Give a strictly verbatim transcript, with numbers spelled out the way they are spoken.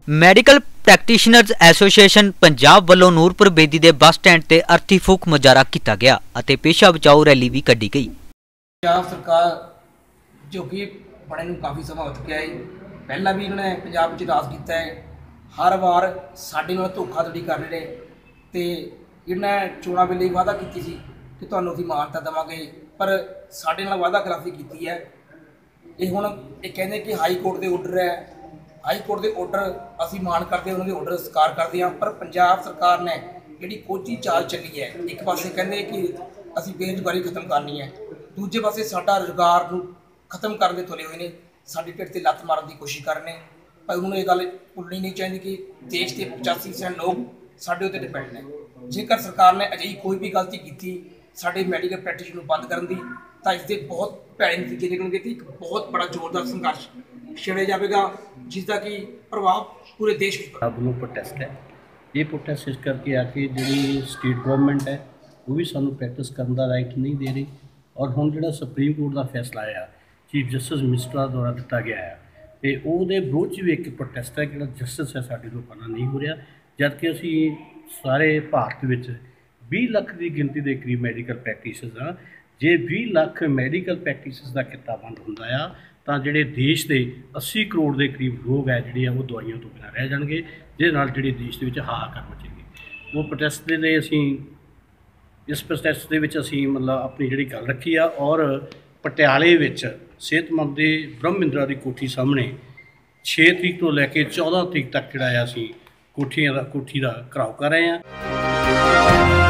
Medical practitioners association Punjab ਵੱਲੋਂ ਨੂਰਪੁਰ ਬੇਦੀ ਦੇ bus stand ਤੇ ਅਰਥੀ ਫੂਕ ਮੁਜ਼ਾਹਰਾ ਕੀਤਾ ਗਿਆ ਅਤੇ ਪੇਸ਼ਾ ਬਚਾਓ ਰੈਲੀ ਵੀ ਕੱਢੀ ਗਈ। ਪੰਜਾਬ ਸਰਕਾਰ जो कि बने ਨੂੰ काफ़ी समा हो चुका है, पहला भी इन्होंने पंजाब में राज किया है, हर बार साढ़े नाल धोखाधड़ी कर रहे हैं। तो इन्होंने चोणों वेले वादा की सी कि तुहानूं असीं मानता देवांगे, पर साढ़े नाल वादा खिलाफी की है। ये हुण ये कहते कि हाई कोर्ट के ऑर्डर है, हाई कोर्ट के ऑर्डर असीं मान करते, उन्होंने ऑर्डर स्वीकार करते हैं, पर पंजाब सरकार ने जिहड़ी कोची चाल चली है, एक पासे कहते कि असीं बेरोजगारी खत्म करनी है, दूजे पासे साडा रोजगार नूं खत्म करने तुले हुए हैं, साड़ी ढिड से लत्त मारन की कोशिश कर रहे हैं। पर उन्होंने ये गल भुलनी नहीं चाहिए कि देश के पचासी परसेंट लोग साढ़े उत्ते डिपेंड ने। जेकर सरकार ने अजिही कोई भी गलती की साढ़े मैडिकल प्रैक्टिस बंद करने की, तो इसके बहुत भैड़े नतीजे निकलणगे। एक बहुत बड़ा जोरदार संघर्ष छेड़िया जाएगा, जिसका कि प्रभाव पूरे देश में प्रोटेस्ट है। ये प्रोटेस्ट इस करके आके जी स्टेट गवर्नमेंट है वो भी सानू प्रैक्टिस करने का राइट नहीं दे रही, और हुण जिहड़ा सुप्रीम कोर्ट का फैसला आया चीफ जस्टिस मिनिस्टर द्वारा दिता गया है, तो वो विरोध च भी एक प्रोटेस्ट है कि जस्टिस है साडे लोगों का नहीं हो रहा, जबकि असी सारे भारत में बीस लख की गिनती के करीब मैडिकल प्रैक्टिस हाँ। जे बीस लख मैडिकल प्रैक्टिस का किता बंद होंदा आ तो जिहड़े देश के अस्सी करोड़ के करीब लोग है जिहड़े वो दवाइयों तो बिना रह जाएंगे, जिहदे नाल जिहड़े देश के हाहाकार मचेगी। वो प्रोटेस्ट के लिए असी इस प्रोटेस्ट के विच असी मतलब अपनी जिहड़ी गल रखी आ, और पटियाले विच सेहतमंद दे ब्रह्मिंदरा की कोठी सामने छे तरीक तो लैके चौदह तरीक तक जिहड़ा असी कोठियां दा कोठी का घराव कर रहे हैं।